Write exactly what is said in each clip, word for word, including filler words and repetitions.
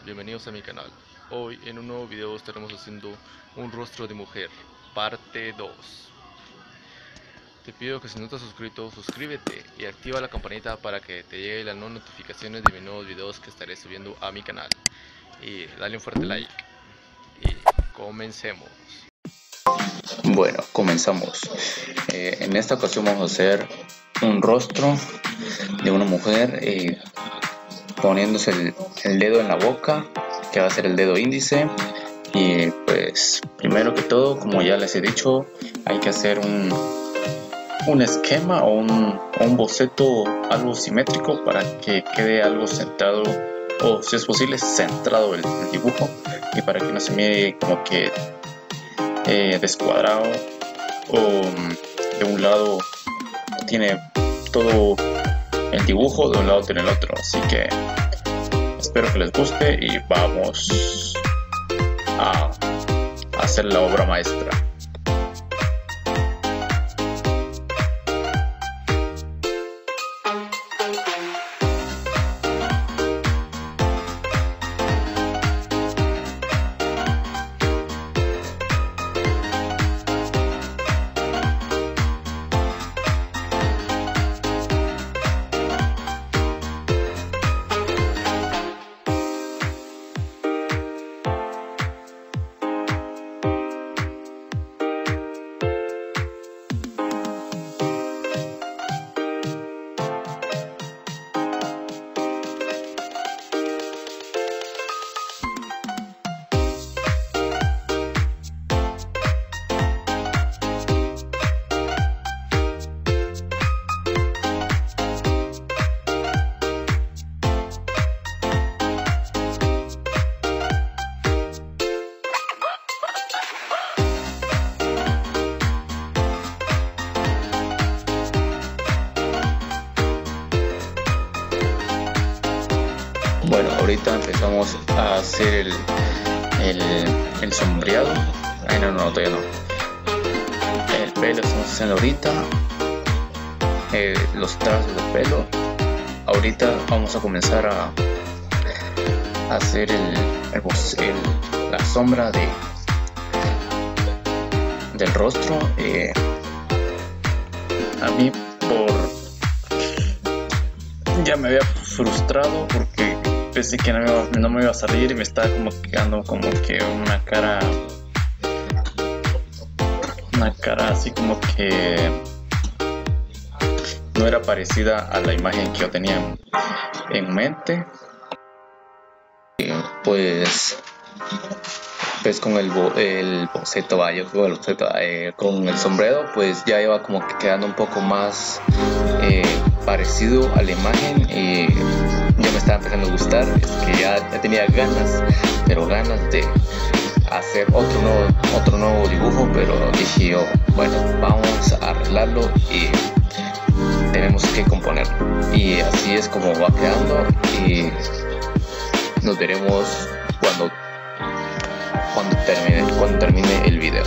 bienvenidos a mi canal. Hoy en un nuevo video estaremos haciendo un rostro de mujer, parte dos. Te pido que si no estás suscrito, suscríbete y activa la campanita para que te lleguen las notificaciones de mis nuevos videos que estaré subiendo a mi canal. Y dale un fuerte like. Y comencemos. Bueno, comenzamos. Eh, en esta ocasión vamos a hacer un rostro de una mujer eh, poniéndose el, el dedo en la boca, que va a ser el dedo índice. Y pues primero que todo, como ya les he dicho, hay que hacer un, un esquema o un, un boceto algo simétrico para que quede algo centrado, o si es posible centrado el, el dibujo, y para que no se mire como que eh, descuadrado, o de un lado tiene todo el dibujo, de un lado tiene el otro. Así que espero que les guste y vamos a hacer la obra maestra. Bueno, ahorita empezamos a hacer el, el, el sombreado. Ay, no, no, todavía no. El pelo estamos haciendo ahorita. Eh, los trazos de pelo. Ahorita vamos a comenzar a, a hacer el, el, el, la sombra de, del rostro. Eh, a mí por... ya me había frustrado porque pensé que no me, iba, no me iba a salir y me estaba como quedando como que una cara una cara así como que no era parecida a la imagen que yo tenía en, en mente. Y pues pues con el, bo, el boceto, vaya, con el boceto, eh, con el sombrero, pues ya iba como que quedando un poco más eh, parecido a la imagen, y ya me estaba empezando a gustar. Es que ya, ya tenía ganas, pero ganas de hacer otro nuevo, otro nuevo dibujo, pero dije yo, bueno, vamos a arreglarlo y tenemos que componerlo. Y así es como va quedando, y nos veremos cuando cuando termine, cuando termine el video.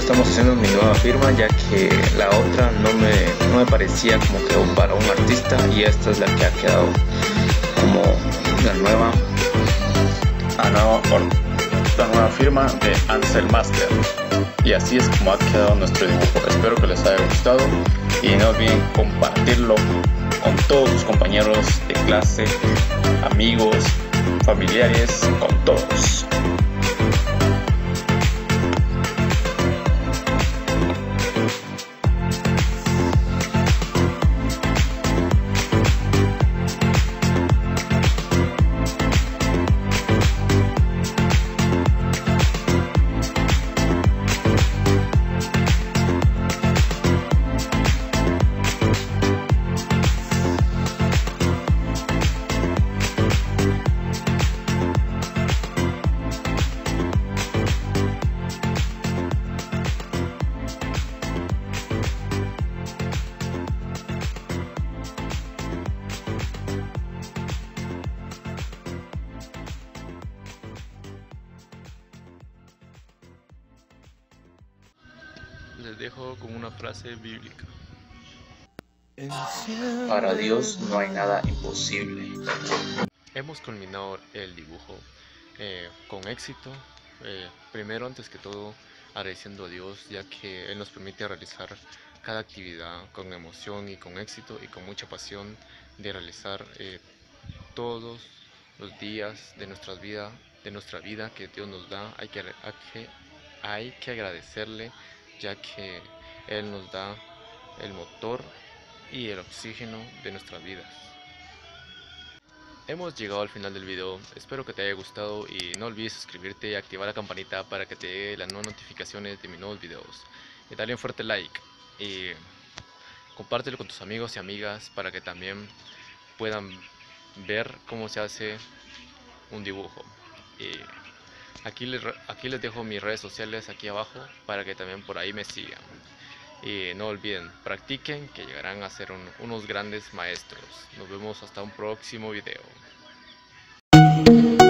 estamos haciendo mi nueva firma, ya que la otra no me, no me parecía como que para un artista, y esta es la que ha quedado como la nueva, la nueva, la nueva firma de Ansel Master. Y así es como ha quedado nuestro dibujo. Espero que les haya gustado y no olviden compartirlo con todos sus compañeros de clase, amigos, familiares, con todos. Les dejo con una frase bíblica. Para Dios no hay nada imposible. Hemos culminado el dibujo eh, con éxito. Eh, primero, antes que todo, agradeciendo a Dios, ya que Él nos permite realizar cada actividad con emoción y con éxito y con mucha pasión de realizar eh, todos los días de nuestra vida, de nuestra vida que Dios nos da. Hay que, hay que, hay que agradecerle, ya que Él nos da el motor y el oxígeno de nuestras vidas. Hemos llegado al final del video, espero que te haya gustado y no olvides suscribirte y activar la campanita para que te llegue las nuevas notificaciones de mis nuevos videos. Y dale un fuerte like y compártelo con tus amigos y amigas para que también puedan ver cómo se hace un dibujo. Y aquí les, aquí les dejo mis redes sociales aquí abajo para que también por ahí me sigan. Y no olviden, practiquen que llegarán a ser un, unos grandes maestros. Nos vemos hasta un próximo video.